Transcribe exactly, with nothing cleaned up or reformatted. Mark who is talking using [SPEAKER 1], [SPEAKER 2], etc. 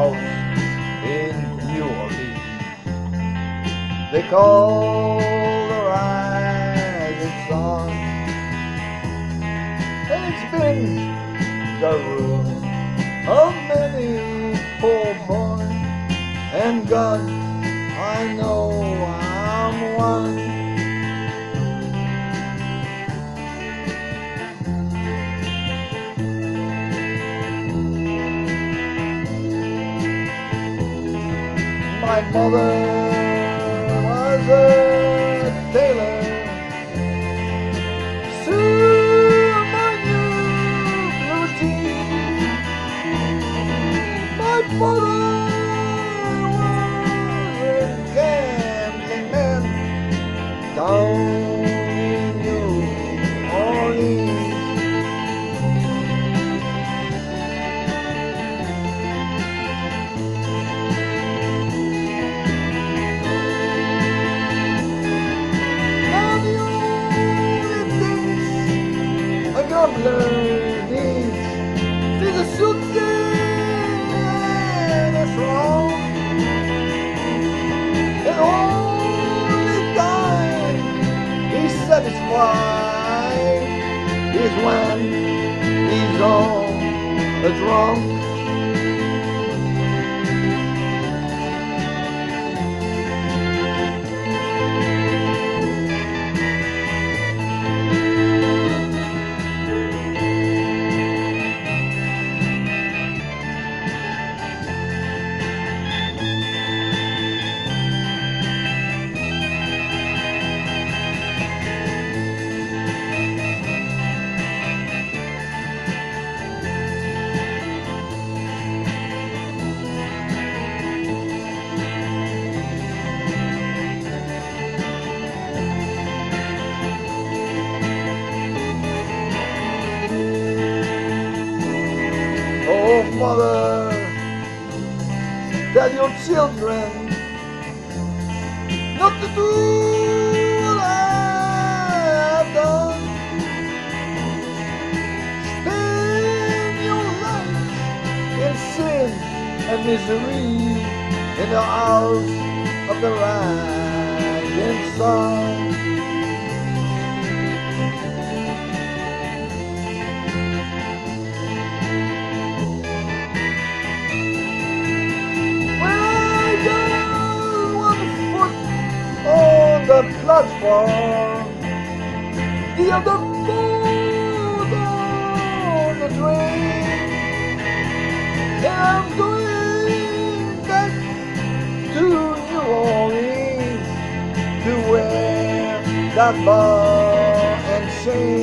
[SPEAKER 1] house in New Orleans. They call the rising sun. It's been the ruin of many poor boys, and God, I know I'm one. My mother was a tailor. Soon my new blue jeans. My father was a gambling man down in New Orleans. Gambler needs is a suitcase that's wrong. And only time he's satisfied is when he's on a drunk. Oh, mother, tell your children not to do what I have done. Spend your life in sin and misery in the house of the rising sun. The platform, the other foot on the train, and I'm going back to New Orleans to wear that ball and chain.